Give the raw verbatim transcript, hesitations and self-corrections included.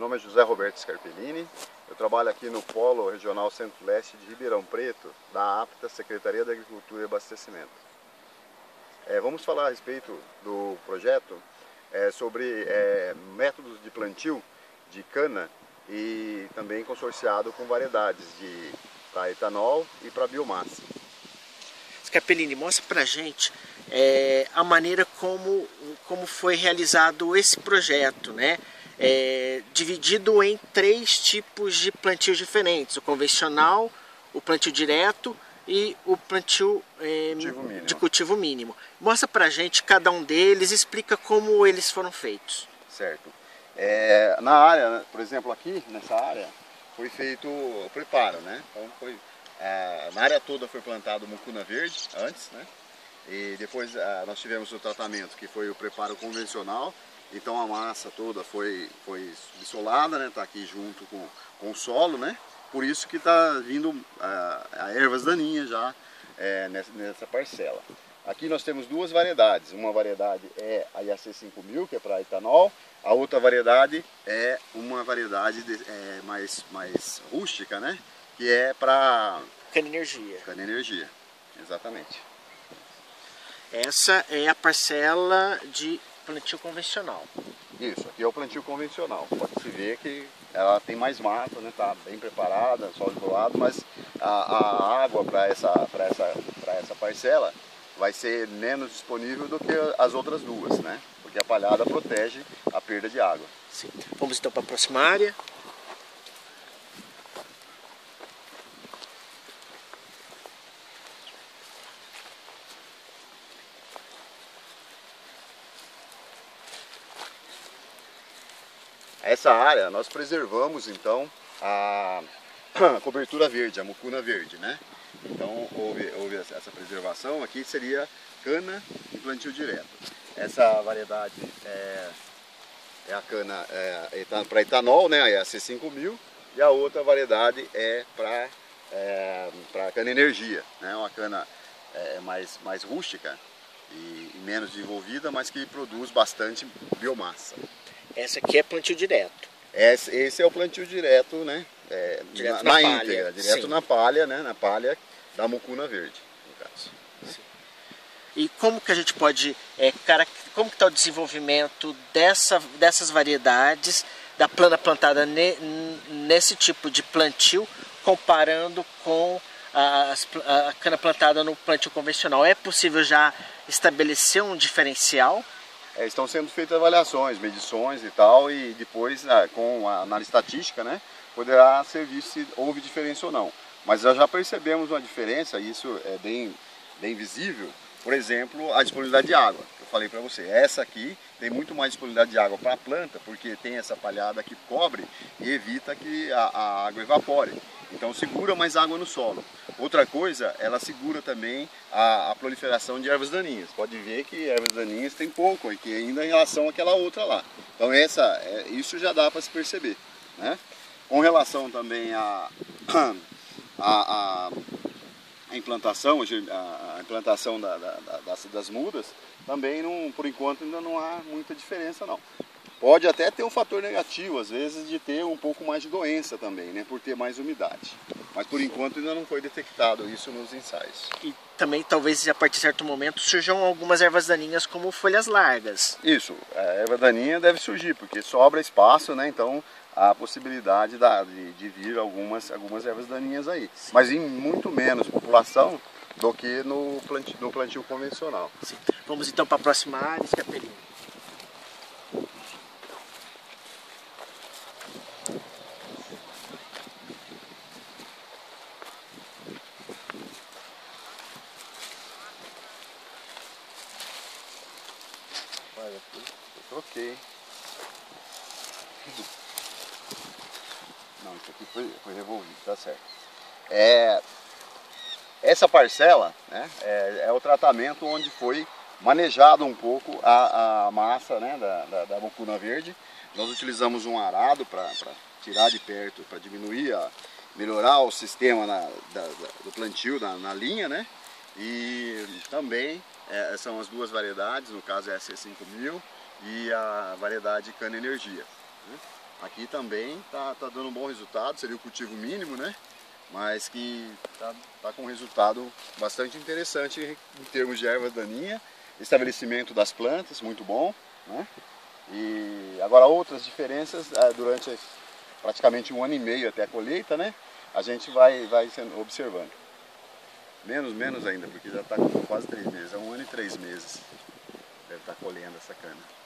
nome é José Roberto Scarpellini, eu trabalho aqui no Polo Regional Centro-Leste de Ribeirão Preto, da APTA, Secretaria da Agricultura e Abastecimento. É, vamos falar a respeito do projeto é, sobre é, métodos de plantio de cana e também consorciado com variedades de para etanol e para biomassa. Scarpellini, mostra pra gente é, a maneira como, como foi realizado esse projeto, né? É, dividido em três tipos de plantios diferentes: o convencional, o plantio direto e o plantio é, cultivo de cultivo mínimo. Mostra pra gente cada um deles, explica como eles foram feitos. Certo. É, na área, por exemplo, aqui nessa área foi feito o preparo, né? Então foi é, na área toda foi plantado mucuna verde antes, né? E depois é, nós tivemos o tratamento que foi o preparo convencional. Então a massa toda foi, foi bissolada, né? Tá aqui junto com, com o solo, né? Por isso que está vindo a, a ervas daninhas já é, nessa, nessa parcela. Aqui nós temos duas variedades. Uma variedade é a I A C cinco mil, que é para etanol. A outra variedade é uma variedade de, é, mais, mais rústica, né? Que é para Cana Energia. Cana Energia, exatamente. Essa é a parcela de plantio convencional. Isso, aqui é o plantio convencional. Pode-se ver que ela tem mais mato, né? Tá bem preparada, solo isolado, mas a, a água para essa, para essa, para essa parcela vai ser menos disponível do que as outras duas, né? Porque a palhada protege a perda de água. Sim. Vamos então para a próxima área. Essa área nós preservamos então a cobertura verde, a mucuna verde, né? Então houve, houve essa preservação. Aqui seria cana e plantio direto. Essa variedade é, é a cana é, para etanol, né? A I A C cinco mil, e a outra variedade é para é, para cana energia, né? Uma cana é, mais, mais rústica e, e menos desenvolvida, mas que produz bastante biomassa. Essa aqui é plantio direto. Esse, esse é o plantio direto, né? É, direto na, na, na palha. íntegra, direto Sim. na palha, né? Na palha da mucuna verde, no caso. Sim. E como que a gente pode, é, cara, como que está o desenvolvimento dessa, dessas variedades da plana plantada ne, nesse tipo de plantio, comparando com a, a cana plantada no plantio convencional? É possível já estabelecer um diferencial? É, estão sendo feitas avaliações, medições e tal, e depois, ah, com a análise estatística, né, poderá ser visto se houve diferença ou não. Mas nós já percebemos uma diferença, e isso é bem, bem visível. Por exemplo, a disponibilidade de água. Eu falei para você, essa aqui tem muito mais disponibilidade de água para a planta, porque tem essa palhada que cobre e evita que a, a água evapore. Então segura mais água no solo. Outra coisa, ela segura também a, a proliferação de ervas daninhas. Pode ver que ervas daninhas tem pouco aqui ainda em relação àquela outra lá. Então essa, é, isso já dá para se perceber, né? Com relação também a, a, a, a implantação, a, a implantação da, da, das, das mudas, também não, por enquanto ainda não há muita diferença não. Pode até ter um fator negativo, às vezes, de ter um pouco mais de doença também, né, por ter mais umidade. Mas por enquanto ainda não foi detectado isso nos ensaios. E também talvez a partir de certo momento surjam algumas ervas daninhas como folhas largas. Isso, a erva daninha deve surgir, porque sobra espaço, né, então há a possibilidade da, de, de vir algumas, algumas ervas daninhas aí. Sim. Mas em muito menos população do que no plantio, no plantio convencional. Sim. Vamos então para a próxima área, Scarpellini. Olha, eu troquei. Não, isso aqui foi, foi revolvido, tá certo. É, essa parcela, né, é, é o tratamento onde foi manejado um pouco a, a massa, né, da, da, da mucuna verde. Nós utilizamos um arado para tirar de perto, para diminuir, a, melhorar o sistema na, da, da, do plantio na, na linha, né? E também é, são as duas variedades, no caso é a I A C cinco mil e a variedade Cana Energia, né? aqui também está tá dando um bom resultado, seria o cultivo mínimo, né? Mas que está tá com um resultado bastante interessante em termos de erva daninha, estabelecimento das plantas, muito bom, né? E agora outras diferenças durante praticamente um ano e meio até a colheita, né? A gente vai, vai sendo, observando. Menos, menos ainda, porque já está com quase três meses, é um ano e três meses deve estar colhendo essa cana.